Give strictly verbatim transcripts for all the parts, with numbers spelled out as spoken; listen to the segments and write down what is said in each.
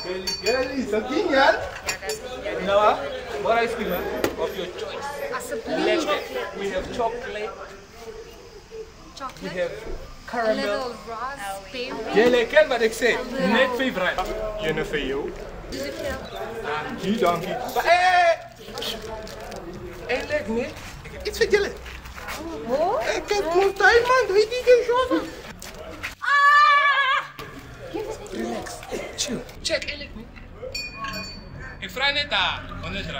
Kelly, Kelly, something yan? Yeah, that's what You know what? What ice cream, man? Of your choice. Possibly chocolate. We have chocolate. Chocolate. We have A caramel. little raspberry. Jij lekker wat ik zeg. Net favorite. Jennifer, you. Is it veel? Hier, dankie. Maar hé! Hé, lekker niet. Ik heb iets voor jullie. Oh? Ik heb mijn tijd, man. Doe je die geen show? Relax. Chill. Check, eerlijk niet. Ik vraag net daar. Wanneer is het?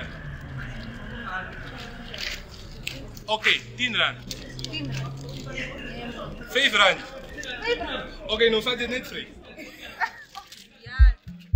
Oké, tien rand. Tien rand. Vijf rand. Vijf rand. Oké, nu staat dit net vrij. Ja.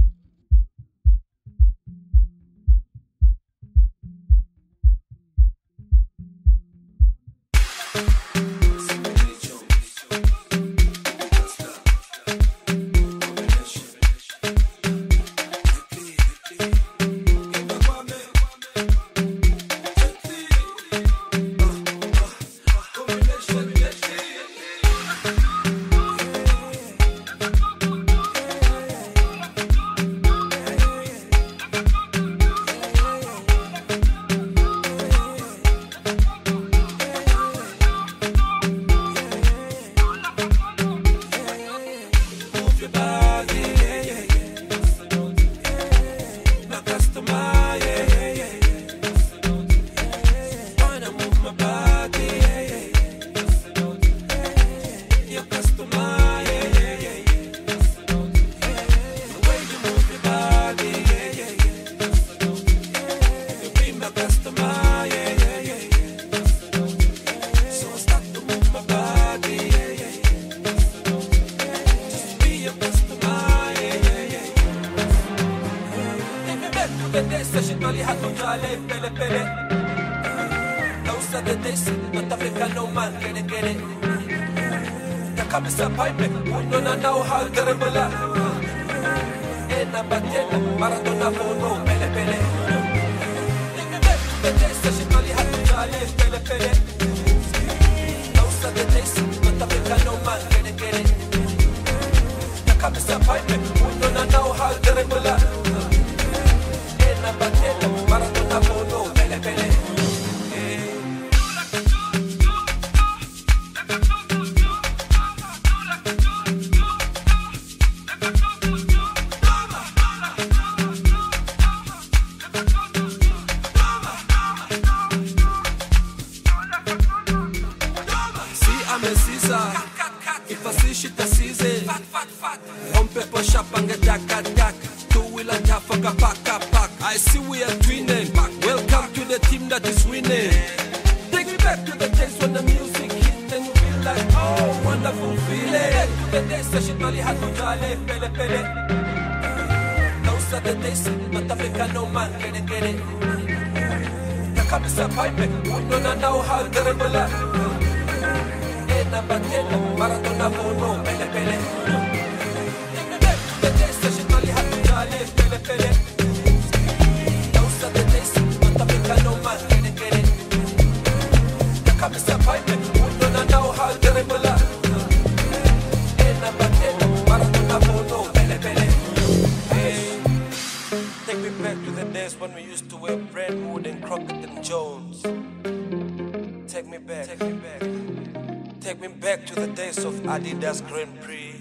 Adidas Grand Prix,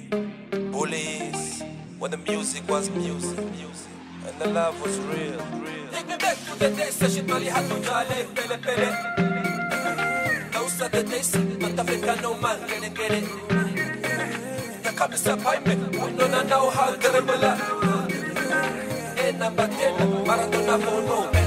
Bullies, when the music was music, music, and the love was real, real. Take me back to the days, that shit mali hatu jale, pele pele. Those are the days, not Africa no man, get it, get it. Takamisa pipe, uno na now how terrible. Ena batela, maratona bono.